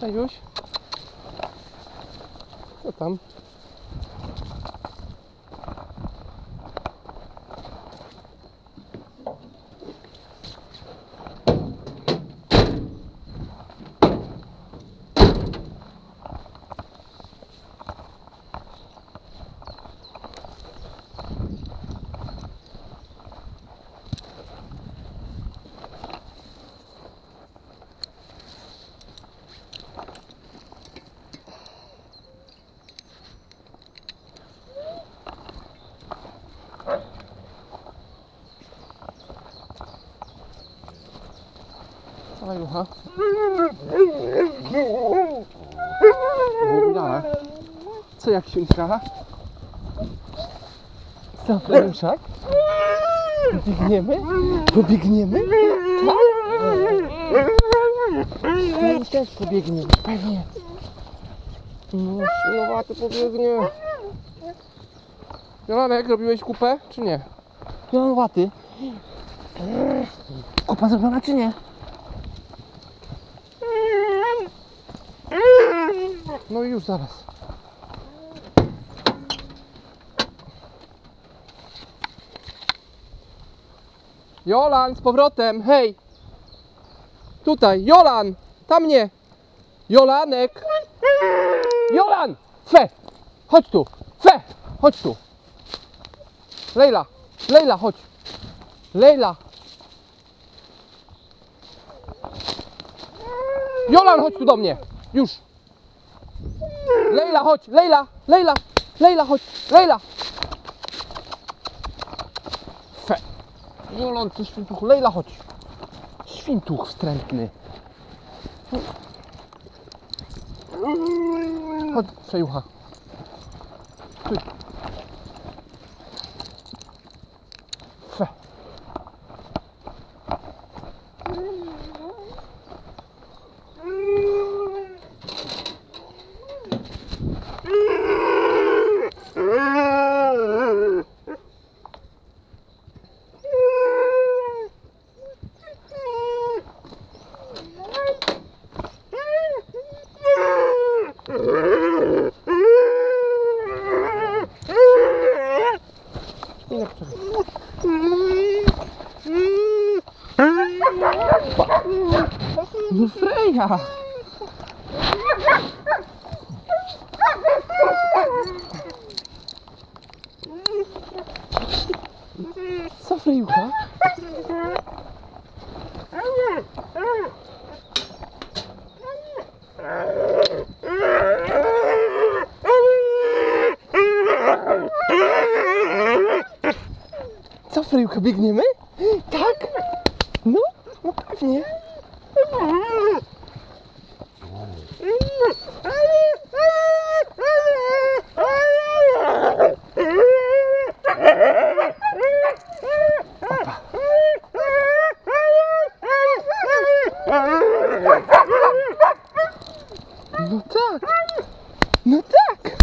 Cześć. Co tam? Dawaj, Jucha. Nie widziałem. Co, jak siunka? Co, Frejuszak? Pobiegniemy? Pobiegniemy? Tak? Też pobiegniemy, pewnie. No, siłowaty pobiegnie. Jolanek, robiłeś kupę, czy nie? Jolaty. Kupa zrobiona, czy nie? No i już zaraz. Jolan, z powrotem, hej! Tutaj, Jolan! Tam nie! Jolanek! Jolan! Fe! Chodź tu! Fe! Chodź tu! Lejla! Lejla, chodź! Lejla! Jolan, chodź tu do mnie! Już! Lejla, chodź! Lejla! Lejla! Lejla, chodź! Lejla! Fe! Jolan, ty świntuch! Lejla, chodź! Świntuch wstrętny! Chodź, Przejucha! Ty! Fe! No Freja! Co Frejucha? Co Frejucha, biegniemy? Tak? No, no pewnie. No tak! No tak!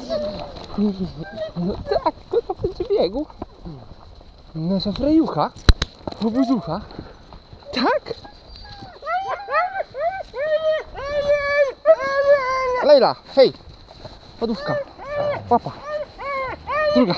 No tak, to będzie biegł. Nasza Frejucha, obuzucha. Tak? Lejla, hej! Podówka. Łapa. Druga.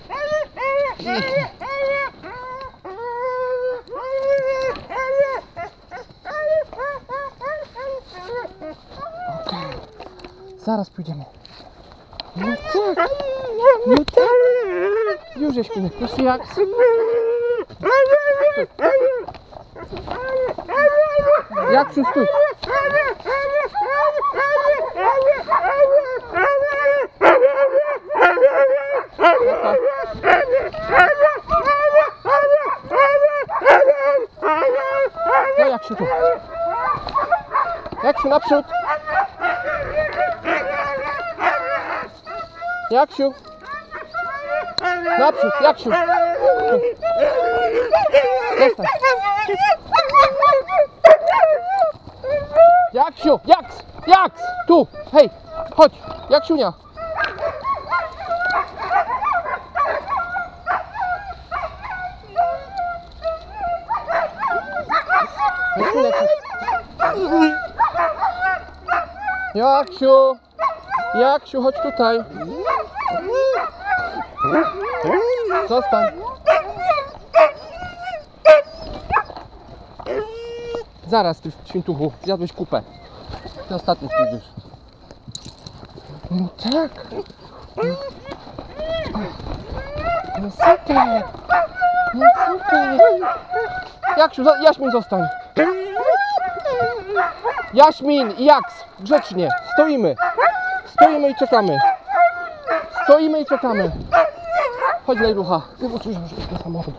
Okej. Zaraz pójdziemy. No tak. No tak. Już jest śpinek. Jeszcze jak? Jak się stój? No jak się tu? Jak się naprzód? Jaksiu? Naprzód, Jaksiu! Zostań! Jaksiu! Jaks! Tu! Hej! Chodź! Jaksiunia! Jaksiu! Jaksiu, chodź tutaj. Zostań. Zaraz, ty świntuchu, zjadłeś kupę. Ty ostatni pójdziesz. No tak. No super. No super. Jaksiu, Jaśmin zostań. Jaśmin i Jaks, grzecznie. Stoimy. Stoimy i czekamy. Stoimy i czekamy. Chodź, Lejlucha. Wybacz, że do samochodu.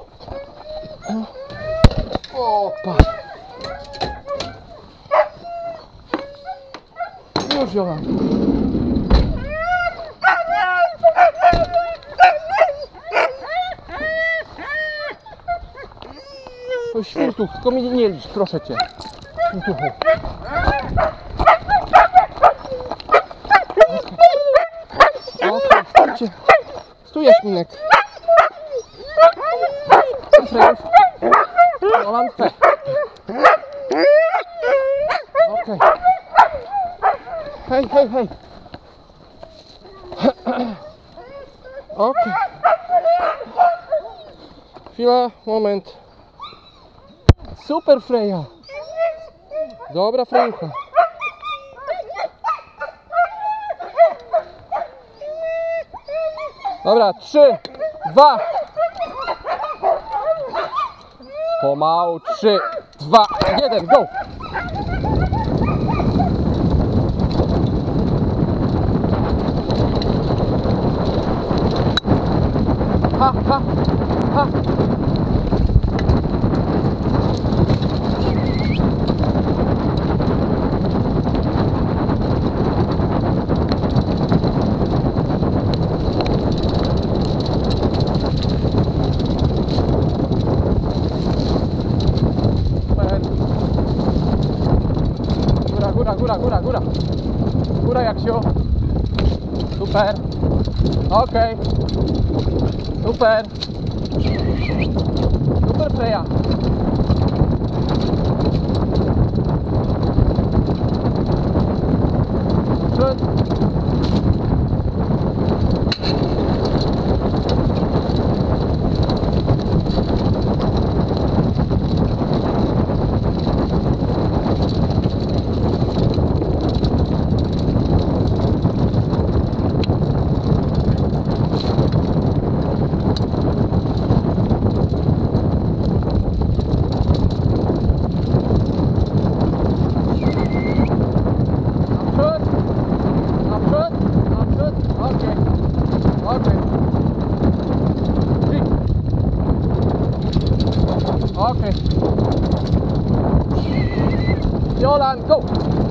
Opa. Już, Jola. To świntuch, tylko mi nie licz, proszę cię. Świntuchu. Okej, stójcie. Stój, Jaśminek. Jolankę. Okej. Hej, hej, hej. Okej. Chwila, moment. Super, Freja. Dobra, Frejucha. Dobra, 3, 2. Pomału, 3, 2, 1, go! Ha, ha, ha. Góra, góra. Góra, Jaksiu. Super. Okej. Super. Super, Freja. Przód. Okay. Jolan, go!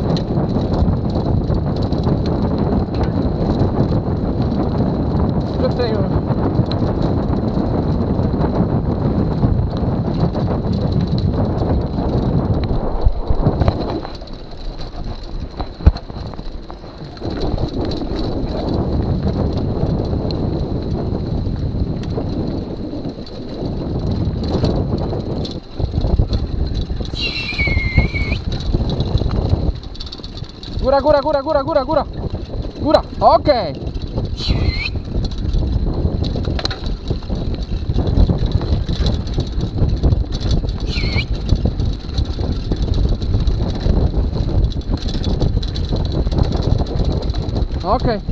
Wrzucę już. Góra, okej. Okej.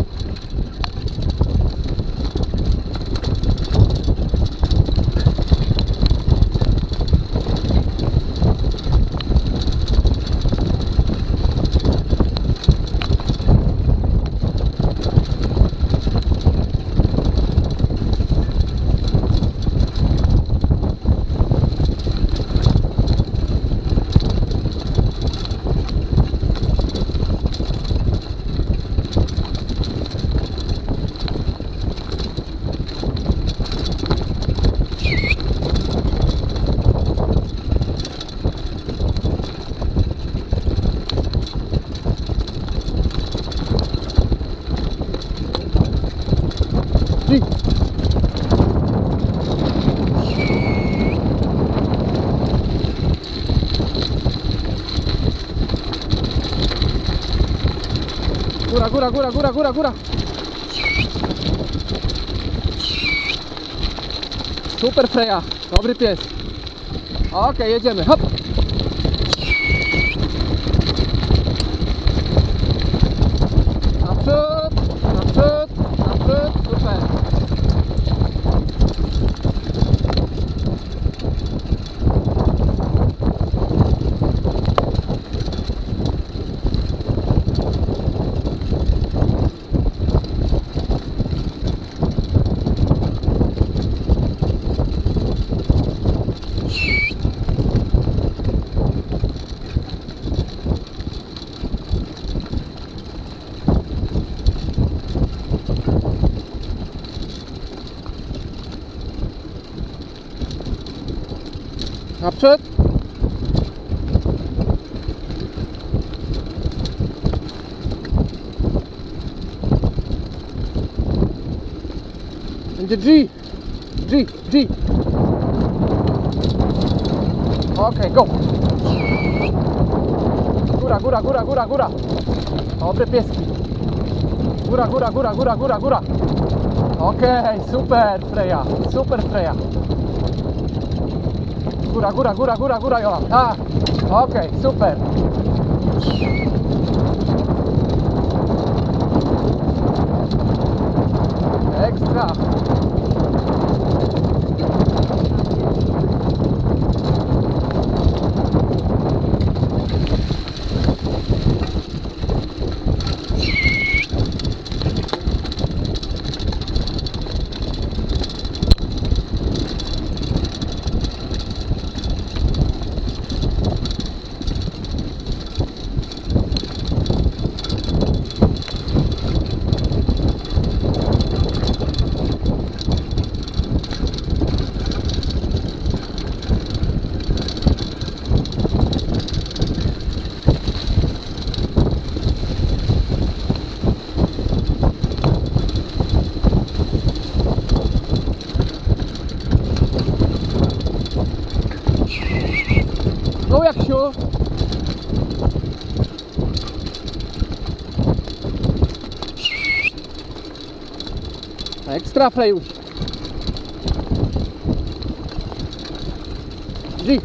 góra, góra, góra, góra, góra. Super Freja, dobry pies. Okej, jedziemy, hop. Naprzód, naprzód, naprzód, super. Naprzód. Będzie G. G, G. Okej, go. Góra, góra, góra, góra, góra. Dobre pieski. Góra, góra, góra, góra, góra, góra. Okej, super Freja, super Freja. Góra, góra, góra, góra, góra, Jola. Tak, okej, super. Ekstra. Go Jaksiu. Ekstra Frejuś. G.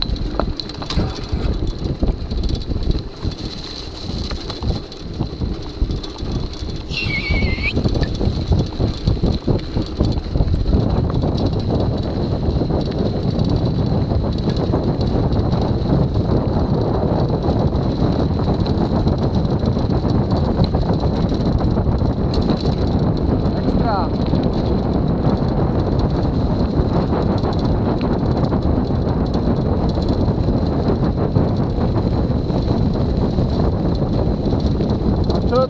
Naprzód.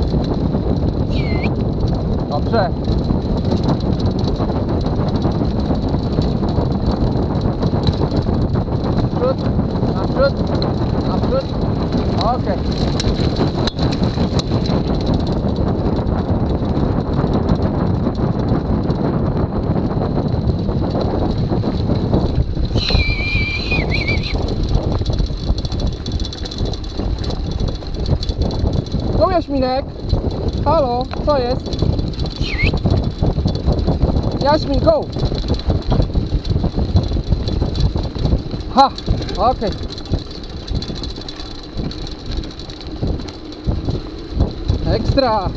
Dobrze. Naprzód, naprzód, naprzód. Okej. Go Jaśminek. Halo, co jest? Jaśmin, go. Ha, okej. Ekstra.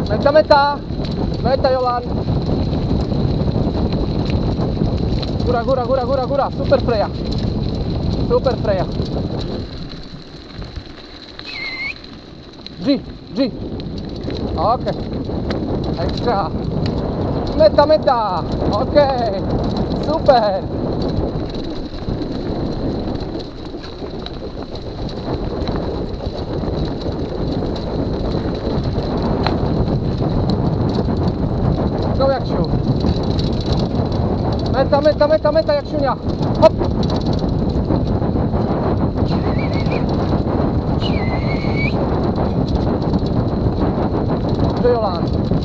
Meta, meta! Meta, Jolan! Góra, góra, góra, góra, góra! Super Freja! Super Freja! G, G! Okej! Ekstra! Meta, meta! Okej! Super! Go jak siu! Meta, meta, meta, meta jak siunia! Hop! Dobrze, Jolan!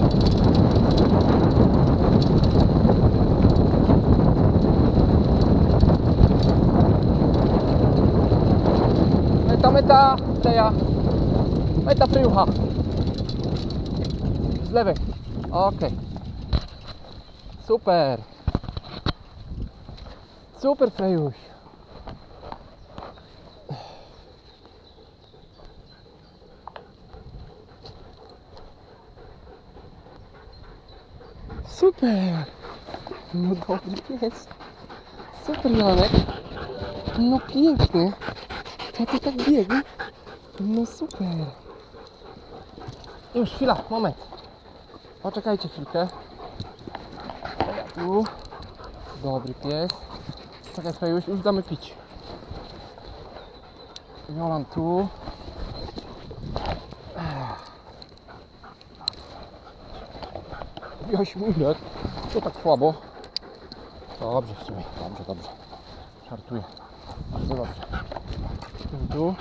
Meta, meta! Freja! Meta, Frejucha! Z lewej! Okej! Super! Super, Frejuś! Super! No dobry pies! Super, Janek! No pięknie! Co ty tak biegł? No super! Już, chwila, moment! Poczekajcie chwilkę. Ja tu. Dobry pies. Czekaj, Frejuś, już damy pić. Jolan tu. Jaśminek. To tak słabo. Dobrze w sumie. Dobrze, dobrze. Żartuję. Bardzo dobrze. Tu.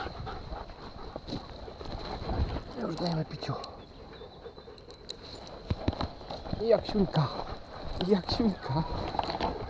Już dajemy piciu. I jak świnka. I jak świnka.